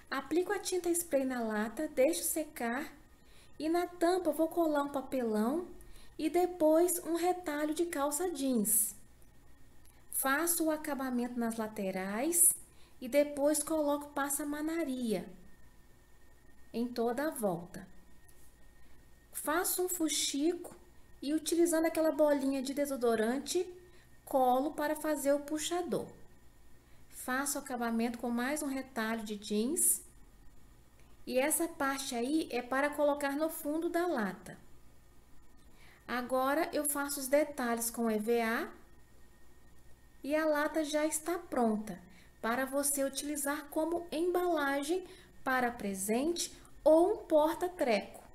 Aplico a tinta spray na lata, deixo secar e na tampa vou colar um papelão e depois um retalho de calça jeans. Faço o acabamento nas laterais e depois coloco passamanaria em toda a volta. Faço um fuxico e utilizando aquela bolinha de desodorante, colo para fazer o puxador. Faço o acabamento com mais um retalho de jeans. E essa parte aí é para colocar no fundo da lata. Agora eu faço os detalhes com EVA e a lata já está pronta para você utilizar como embalagem para presente ou um porta-treco.